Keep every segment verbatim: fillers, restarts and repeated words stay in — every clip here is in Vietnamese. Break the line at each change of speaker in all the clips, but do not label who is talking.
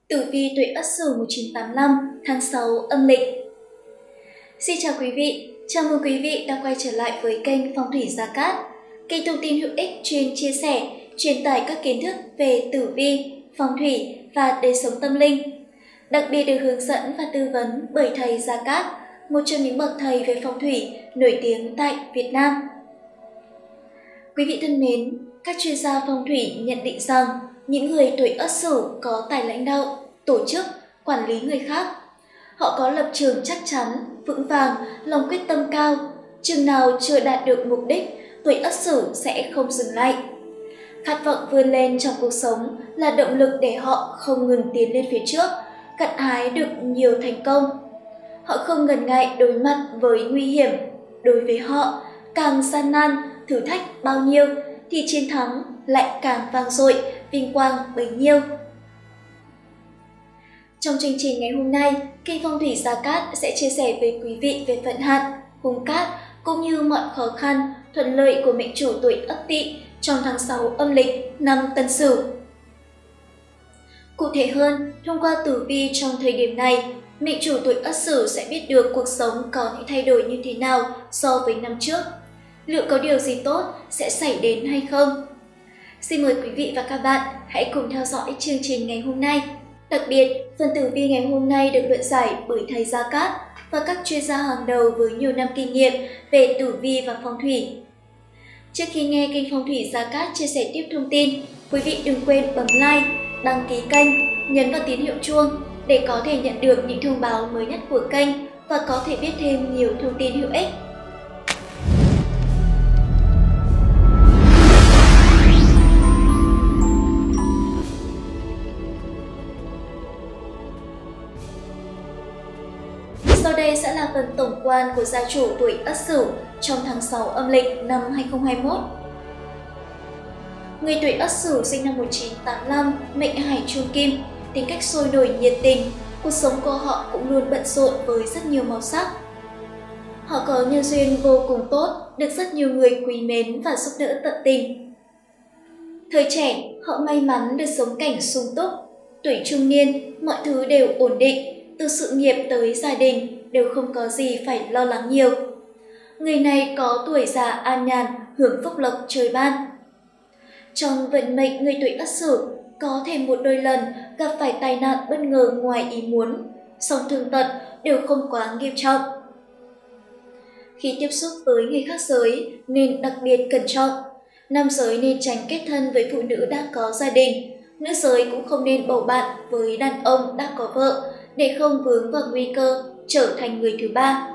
Tử vi tuổi Ất Sửu một nghìn chín trăm tám mươi lăm tháng sáu âm lịch. Xin chào quý vị, chào mừng quý vị đã quay trở lại với kênh Phong thủy Gia Cát, kênh thông tin hữu ích chuyên chia sẻ, truyền tải các kiến thức về tử vi, phong thủy và đời sống tâm linh. Đặc biệt được hướng dẫn và tư vấn bởi thầy Gia Cát, một trong những bậc thầy về phong thủy nổi tiếng tại Việt Nam. Quý vị thân mến, các chuyên gia phong thủy nhận định rằng những người tuổi Ất Sửu có tài lãnh đạo, tổ chức, quản lý người khác. Họ có lập trường chắc chắn, vững vàng, lòng quyết tâm cao. Chừng nào chưa đạt được mục đích, tuổi Ất Sửu sẽ không dừng lại. Khát vọng vươn lên trong cuộc sống là động lực để họ không ngừng tiến lên phía trước, gặt hái được nhiều thành công. Họ không ngần ngại đối mặt với nguy hiểm. Đối với họ, càng gian nan, thử thách bao nhiêu thì chiến thắng lại càng vang dội, vinh quang bấy nhiêu. Trong chương trình ngày hôm nay, kênh Phong thủy Gia Cát sẽ chia sẻ với quý vị về vận hạn, hung cát cũng như mọi khó khăn, thuận lợi của mệnh chủ tuổi Ất Tỵ trong tháng sáu âm lịch năm Tân Sửu. Cụ thể hơn, thông qua tử vi trong thời điểm này, mệnh chủ tuổi Ất Sửu sẽ biết được cuộc sống có những thay đổi như thế nào so với năm trước. Liệu có điều gì tốt sẽ xảy đến hay không? Xin mời quý vị và các bạn hãy cùng theo dõi chương trình ngày hôm nay. Đặc biệt, phần tử vi ngày hôm nay được luận giải bởi thầy Gia Cát và các chuyên gia hàng đầu với nhiều năm kinh nghiệm về tử vi và phong thủy. Trước khi nghe kênh Phong thủy Gia Cát chia sẻ tiếp thông tin, quý vị đừng quên bấm like, đăng ký kênh, nhấn vào tín hiệu chuông để có thể nhận được những thông báo mới nhất của kênh và có thể biết thêm nhiều thông tin hữu ích. Sau đây sẽ là phần tổng quan của gia chủ tuổi Ất Sửu trong tháng sáu âm lịch năm hai nghìn không trăm hai mươi mốt. Người tuổi Ất Sửu sinh năm một nghìn chín trăm tám mươi lăm, mệnh Hải Trung Kim, tính cách sôi nổi nhiệt tình, cuộc sống của họ cũng luôn bận rộn với rất nhiều màu sắc. Họ có nhân duyên vô cùng tốt, được rất nhiều người quý mến và giúp đỡ tận tình. Thời trẻ, họ may mắn được sống cảnh sung túc. Tuổi trung niên, mọi thứ đều ổn định, từ sự nghiệp tới gia đình đều không có gì phải lo lắng nhiều. Người này có tuổi già an nhàn, hưởng phúc lộc trời ban. Trong vận mệnh người tuổi Ất Sửu, có thể một đôi lần gặp phải tai nạn bất ngờ ngoài ý muốn, song thương tật đều không quá nghiêm trọng. Khi tiếp xúc với người khác giới nên đặc biệt cẩn trọng. Nam giới nên tránh kết thân với phụ nữ đã có gia đình. Nữ giới cũng không nên bầu bạn với đàn ông đã có vợ để không vướng vào nguy cơ trở thành người thứ ba.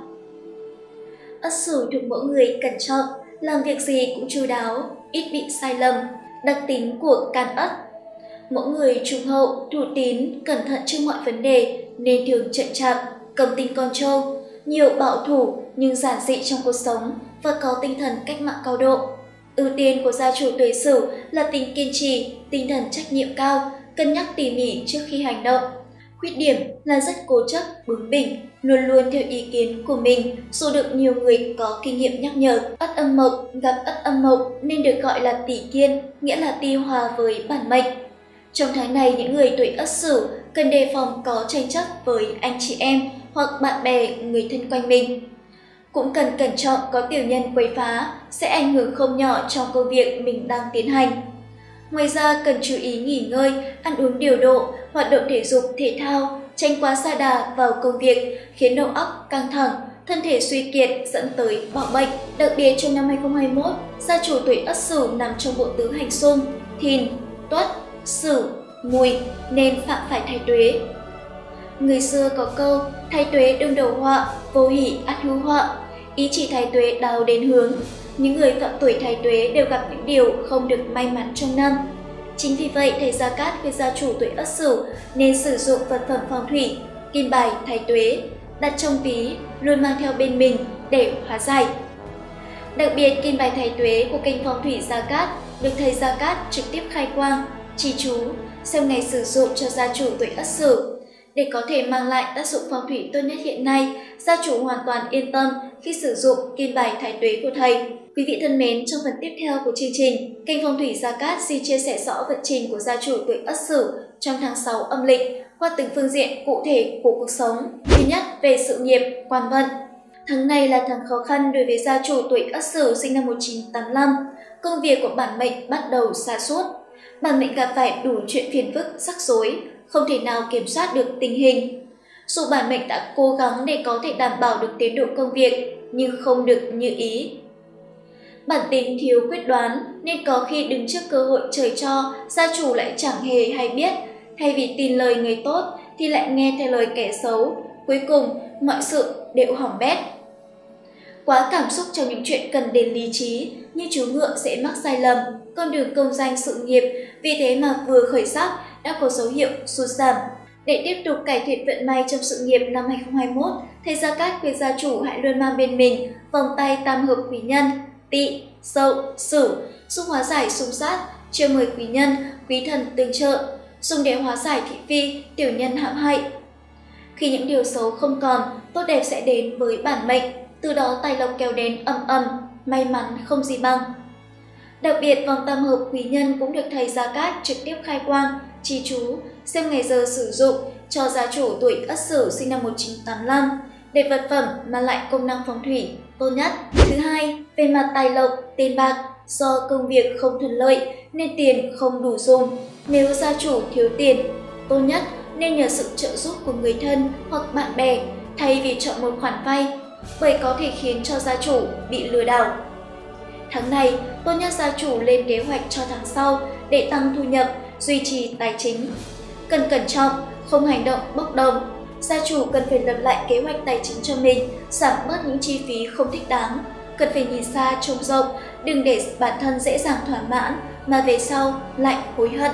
Ất Sửu thuộc mẫu người cẩn trọng, làm việc gì cũng chu đáo, ít bị sai lầm, đặc tính của can Ất. Mẫu người trung hậu, thủ tín, cẩn thận trước mọi vấn đề nên thường chậm chạp, cầm tinh con trâu, nhiều bảo thủ nhưng giản dị trong cuộc sống và có tinh thần cách mạng cao độ. Ưu tiên của gia chủ tuổi Sửu là tính kiên trì, tinh thần trách nhiệm cao, cân nhắc tỉ mỉ trước khi hành động. Khuyết điểm là rất cố chấp, bướng bỉnh, luôn luôn theo ý kiến của mình, dù được nhiều người có kinh nghiệm nhắc nhở. Ất âm mộc gặp ất âm mộc nên được gọi là tỷ kiên, nghĩa là ti hòa với bản mệnh. Trong tháng này, những người tuổi Ất Sửu cần đề phòng có tranh chấp với anh chị em hoặc bạn bè, người thân quanh mình. Cũng cần cẩn trọng có tiểu nhân quấy phá, sẽ ảnh hưởng không nhỏ trong công việc mình đang tiến hành. Ngoài ra cần chú ý nghỉ ngơi, ăn uống điều độ, hoạt động thể dục, thể thao, tránh quá sa đà vào công việc khiến đầu óc căng thẳng, thân thể suy kiệt dẫn tới bạo bệnh. Đặc biệt trong năm hai nghìn không trăm hai mươi mốt, gia chủ tuổi Ất Sửu nằm trong bộ tứ hành xung Thìn, Tuất, Sửu, Mùi nên phạm phải thái tuế. Người xưa có câu thái tuế đương đầu họa, vô hỷ ắt hữu họa, ý chỉ thái tuế đào đến hướng. Những người phạm tuổi thái tuế đều gặp những điều không được may mắn trong năm. Chính vì vậy, thầy Gia Cát khuyên gia chủ tuổi Ất Sửu nên sử dụng vật phẩm phong thủy, kim bài thái tuế, đặt trong ví, luôn mang theo bên mình để hóa giải. Đặc biệt, kim bài thái tuế của kênh Phong thủy Gia Cát được thầy Gia Cát trực tiếp khai quang, chỉ chú, xem ngày sử dụng cho gia chủ tuổi Ất Sửu. Để có thể mang lại tác dụng phong thủy tốt nhất hiện nay, gia chủ hoàn toàn yên tâm khi sử dụng kim bài thái tuế của thầy. Quý vị thân mến, trong phần tiếp theo của chương trình, kênh Phong thủy Gia Cát xin chia sẻ rõ vận trình của gia chủ tuổi Ất Sửu trong tháng sáu âm lịch qua từng phương diện cụ thể của cuộc sống. Thứ nhất, về sự nghiệp, quan vận. Tháng này là tháng khó khăn đối với gia chủ tuổi Ất Sửu sinh năm một nghìn chín trăm tám mươi lăm. Công việc của bản mệnh bắt đầu sa sút. Bản mệnh gặp phải đủ chuyện phiền phức, rắc rối, không thể nào kiểm soát được tình hình. Dù bản mệnh đã cố gắng để có thể đảm bảo được tiến độ công việc, nhưng không được như ý. Bản tính thiếu quyết đoán nên có khi đứng trước cơ hội trời cho, gia chủ lại chẳng hề hay biết. Thay vì tin lời người tốt thì lại nghe theo lời kẻ xấu. Cuối cùng, mọi sự đều hỏng bét. Quá cảm xúc trong những chuyện cần đến lý trí, như chú ngựa sẽ mắc sai lầm, con đường công danh sự nghiệp, vì thế mà vừa khởi sắc đã có dấu hiệu sụt giảm. Để tiếp tục cải thiện vận may trong sự nghiệp năm hai không hai mốt, thầy Gia Cát khuyên gia chủ hãy luôn mang bên mình vòng tay tam hợp quý nhân Tỵ, Dậu, Sửu, giúp hóa giải xung sát, chiêu mời quý nhân, quý thần tương trợ, dùng để hóa giải thị phi, tiểu nhân hãm hại. Khi những điều xấu không còn, tốt đẹp sẽ đến với bản mệnh, từ đó tài lộc kéo đến ầm ầm, may mắn không gì bằng. Đặc biệt, vòng tam hợp quý nhân cũng được thầy Gia Cát trực tiếp khai quang, chi chú, xem ngày giờ sử dụng cho gia chủ tuổi Ất Sửu sinh năm một nghìn chín trăm tám mươi lăm để vật phẩm mang lại công năng phong thủy tốt nhất. Thứ hai, về mặt tài lộc, tiền bạc, do công việc không thuận lợi nên tiền không đủ dùng. Nếu gia chủ thiếu tiền, tốt nhất nên nhờ sự trợ giúp của người thân hoặc bạn bè thay vì chọn một khoản vay, bởi có thể khiến cho gia chủ bị lừa đảo. Tháng này, tốt nhất gia chủ lên kế hoạch cho tháng sau để tăng thu nhập, duy trì tài chính. Cần cẩn trọng, không hành động bốc đồng. Gia chủ cần phải lập lại kế hoạch tài chính cho mình, giảm bớt những chi phí không thích đáng. Cần phải nhìn xa trông rộng, đừng để bản thân dễ dàng thỏa mãn mà về sau lại hối hận.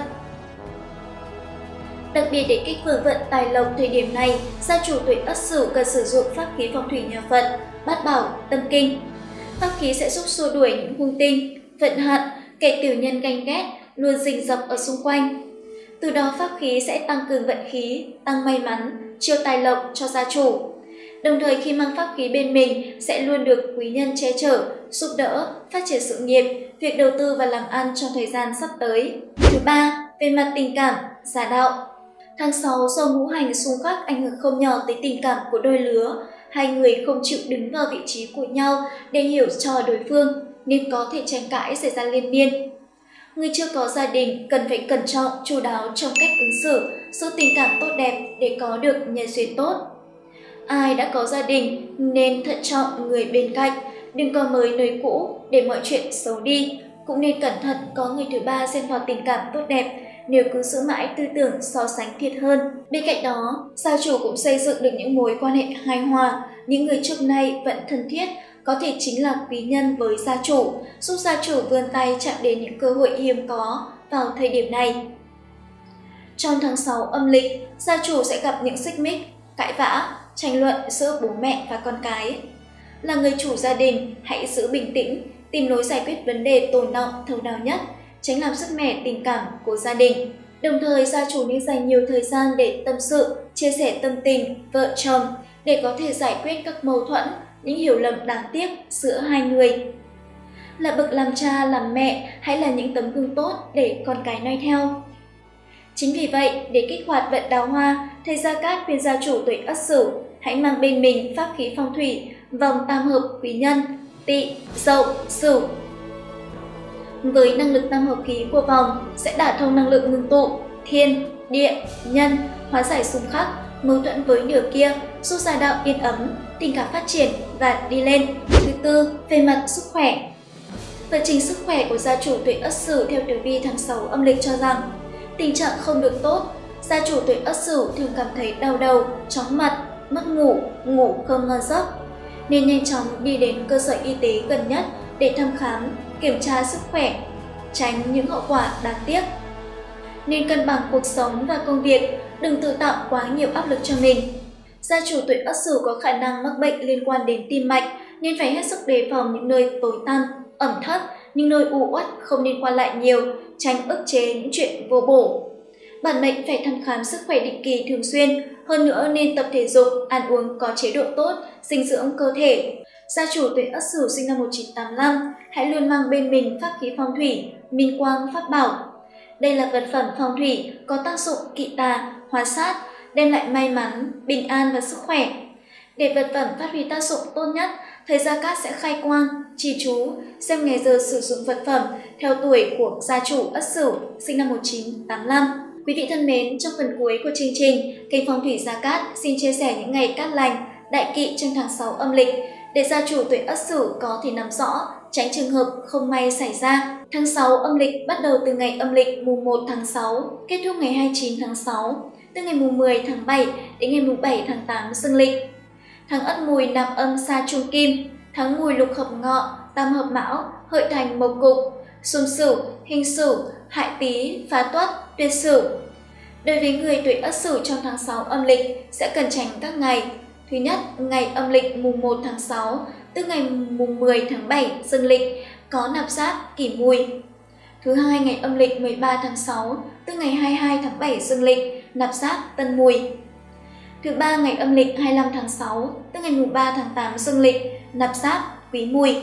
Đặc biệt để kích vượng vận tài lộc thời điểm này, gia chủ tuổi Ất Sửu cần sử dụng pháp khí phong thủy nhà Phật, Bát Bảo, Tâm Kinh. Pháp khí sẽ giúp xua đuổi những hung tinh, vận hạn, kẻ tiểu nhân ganh ghét luôn rình rập ở xung quanh. Từ đó pháp khí sẽ tăng cường vận khí, tăng may mắn, chiêu tài lộc cho gia chủ. Đồng thời khi mang pháp khí bên mình sẽ luôn được quý nhân che chở, giúp đỡ, phát triển sự nghiệp, việc đầu tư và làm ăn trong thời gian sắp tới. Thứ ba, về mặt tình cảm, gia đạo. Tháng sáu do ngũ hành xung khắc ảnh hưởng không nhỏ tới tình cảm của đôi lứa. Hai người không chịu đứng vào vị trí của nhau để hiểu cho đối phương, nên có thể tranh cãi xảy ra liên miên. Người chưa có gia đình cần phải cẩn trọng, chu đáo trong cách ứng xử, giữ tình cảm tốt đẹp để có được nhân duyên tốt. Ai đã có gia đình nên thận trọng người bên cạnh, đừng có mới nơi cũ để mọi chuyện xấu đi. Cũng nên cẩn thận có người thứ ba xen vào tình cảm tốt đẹp, nếu cứ giữ mãi tư tưởng so sánh thiệt hơn. Bên cạnh đó, gia chủ cũng xây dựng được những mối quan hệ hài hòa, những người trước nay vẫn thân thiết, có thể chính là quý nhân với gia chủ, giúp gia chủ vươn tay chạm đến những cơ hội hiếm có vào thời điểm này. Trong tháng sáu âm lịch, gia chủ sẽ gặp những xích mích, cãi vã, tranh luận giữa bố mẹ và con cái. Là người chủ gia đình, hãy giữ bình tĩnh, tìm lối giải quyết vấn đề tồn đọng thấu đáo nhất, tránh làm sứt mẻ tình cảm của gia đình. Đồng thời, gia chủ nên dành nhiều thời gian để tâm sự, chia sẻ tâm tình vợ chồng để có thể giải quyết các mâu thuẫn, những hiểu lầm đáng tiếc giữa hai người. Là bậc làm cha, làm mẹ, hãy là những tấm gương tốt để con cái noi theo. Chính vì vậy, để kích hoạt vận đào hoa, thầy Gia Cát khuyên gia chủ tuổi Ất Sửu hãy mang bên mình pháp khí phong thủy, vòng tam hợp quý nhân Tỵ, Dậu, Sửu. Với năng lực tam hợp khí của vòng sẽ đả thông năng lượng ngưng tụ, thiên, địa, nhân, hóa giải xung khắc, mâu thuẫn với nửa kia, giúp gia đạo yên ấm, tình cảm phát triển và đi lên. Thứ tư, về mặt sức khỏe. Vận trình sức khỏe của gia chủ tuổi Ất Sửu theo tử vi tháng sáu âm lịch cho rằng tình trạng không được tốt. Gia chủ tuổi Ất Sửu thường cảm thấy đau đầu, chóng mặt, mất ngủ, ngủ không ngon giấc, nên nhanh chóng đi đến cơ sở y tế gần nhất để thăm khám, kiểm tra sức khỏe, tránh những hậu quả đáng tiếc. Nên cân bằng cuộc sống và công việc, đừng tự tạo quá nhiều áp lực cho mình. Gia chủ tuổi Ất Sửu có khả năng mắc bệnh liên quan đến tim mạch nên phải hết sức đề phòng những nơi tối tăm, ẩm thấp, những nơi u uất không nên qua lại nhiều, tránh ức chế những chuyện vô bổ. Bản mệnh phải thăm khám sức khỏe định kỳ thường xuyên, hơn nữa nên tập thể dục, ăn uống có chế độ tốt, dinh dưỡng cơ thể. Gia chủ tuổi Ất Sửu sinh năm một nghìn chín trăm tám mươi lăm hãy luôn mang bên mình pháp khí phong thủy, minh quang pháp bảo. Đây là vật phẩm phong thủy có tác dụng kỵ tà, hóa sát, đem lại may mắn, bình an và sức khỏe. Để vật phẩm phát huy tác dụng tốt nhất, thầy Gia Cát sẽ khai quang, trì chú, xem ngày giờ sử dụng vật phẩm theo tuổi của gia chủ Ất Sửu, sinh năm một nghìn chín trăm tám mươi lăm. Quý vị thân mến, trong phần cuối của chương trình, kênh Phong thủy Gia Cát xin chia sẻ những ngày cát lành, đại kỵ trong tháng sáu âm lịch để gia chủ tuổi Ất Sửu có thể nắm rõ, tránh trường hợp không may xảy ra. Tháng sáu âm lịch bắt đầu từ ngày âm lịch mùng một tháng sáu, kết thúc ngày hai mươi chín tháng sáu, từ ngày mùng mười tháng bảy đến ngày mùng bảy tháng tám dương lịch. Tháng Ất Mùi nạp âm sa trung kim, tháng Mùi lục hợp ngọ, tam hợp mão, hợi thành mộc cục, xung Sửu, hình Sửu, hại Tý, phá Tuất, tuyệt Sửu. Đối với người tuổi Ất Sửu trong tháng sáu âm lịch sẽ cần tránh các ngày. Thứ nhất, ngày âm lịch mùng một tháng sáu, tức ngày mùng mười tháng bảy dương lịch, có nạp giáp Kỷ Mùi. Thứ hai, ngày âm lịch mười ba tháng sáu, tức ngày hai mươi hai tháng bảy dương lịch, nạp giáp Tân Mùi. Thứ ba, ngày âm lịch hai mươi lăm tháng sáu, tức ngày mùng ba tháng tám dương lịch, nạp giáp Quý Mùi.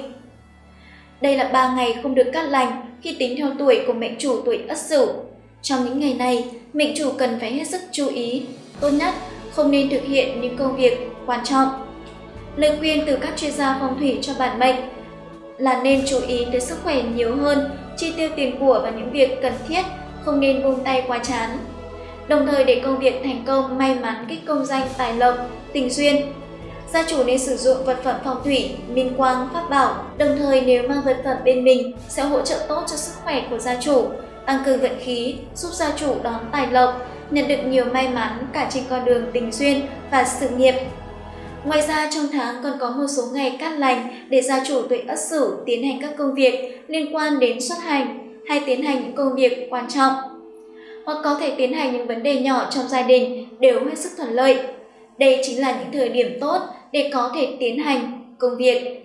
Đây là ba ngày không được cát lành khi tính theo tuổi của mệnh chủ tuổi Ất Sửu. Trong những ngày này, mệnh chủ cần phải hết sức chú ý. Tốt nhất, không nên thực hiện những công việc quan trọng. Lời khuyên từ các chuyên gia phong thủy cho bản mệnh là nên chú ý tới sức khỏe nhiều hơn, chi tiêu tiền của và những việc cần thiết, không nên buông tay quá chán. Đồng thời để công việc thành công, may mắn, kích công danh, tài lộc, tình duyên, gia chủ nên sử dụng vật phẩm phong thủy, minh quang, pháp bảo. Đồng thời nếu mang vật phẩm bên mình sẽ hỗ trợ tốt cho sức khỏe của gia chủ, tăng cường vận khí, giúp gia chủ đón tài lộc, nhận được nhiều may mắn cả trên con đường tình duyên và sự nghiệp. Ngoài ra trong tháng còn có một số ngày cát lành để gia chủ tuổi Ất Sửu tiến hành các công việc liên quan đến xuất hành hay tiến hành những công việc quan trọng, hoặc có thể tiến hành những vấn đề nhỏ trong gia đình đều hết sức thuận lợi. Đây chính là những thời điểm tốt để có thể tiến hành công việc.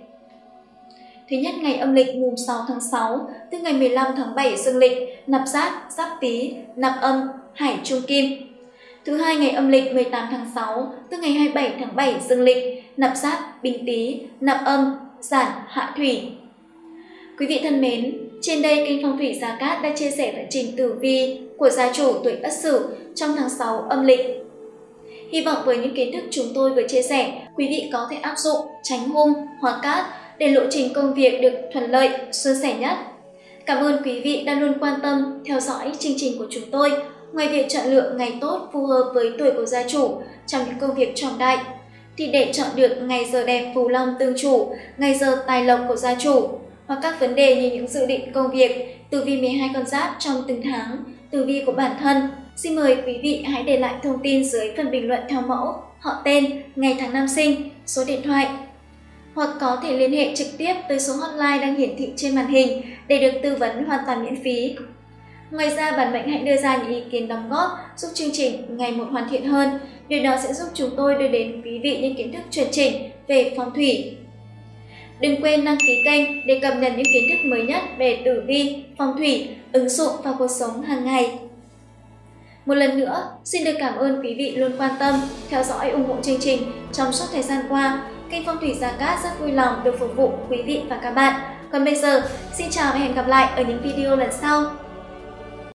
Thứ nhất, ngày âm lịch mùng sáu tháng sáu, tức ngày mười lăm tháng bảy dương lịch, nạp giáp Giáp Tý, nạp âm Hải Trung Kim. Thứ hai, ngày âm lịch mười tám tháng sáu, tức ngày hai mươi bảy tháng bảy dương lịch, nạp giáp Bính Tý, nạp âm Giản Hạ Thủy. Quý vị thân mến, trên đây kênh Phong thủy Gia Cát đã chia sẻ vận trình tử vi của gia chủ tuổi Ất Sửu trong tháng sáu âm lịch. Hy vọng với những kiến thức chúng tôi vừa chia sẻ, quý vị có thể áp dụng tránh hung, hóa cát để lộ trình công việc được thuận lợi, suôn sẻ nhất. Cảm ơn quý vị đã luôn quan tâm theo dõi chương trình của chúng tôi. Ngoài việc chọn lựa ngày tốt phù hợp với tuổi của gia chủ trong những công việc trọng đại, thì để chọn được ngày giờ đẹp phù long tương chủ, ngày giờ tài lộc của gia chủ, hoặc các vấn đề như những dự định công việc, tử vi mười hai con giáp trong từng tháng, tử vi của bản thân, xin mời quý vị hãy để lại thông tin dưới phần bình luận theo mẫu, họ tên, ngày tháng năm sinh, số điện thoại, hoặc có thể liên hệ trực tiếp tới số hotline đang hiển thị trên màn hình để được tư vấn hoàn toàn miễn phí. Ngoài ra, bản mệnh hãy đưa ra những ý kiến đóng góp giúp chương trình ngày một hoàn thiện hơn. Điều đó sẽ giúp chúng tôi đưa đến quý vị những kiến thức chuẩn chỉnh về phong thủy. Đừng quên đăng ký kênh để cập nhật những kiến thức mới nhất về tử vi, phong thủy, ứng dụng vào cuộc sống hàng ngày. Một lần nữa, xin được cảm ơn quý vị luôn quan tâm, theo dõi ủng hộ chương trình trong suốt thời gian qua. Kênh Phong thủy Gia Cát rất vui lòng được phục vụ quý vị và các bạn. Còn bây giờ, xin chào và hẹn gặp lại ở những video lần sau.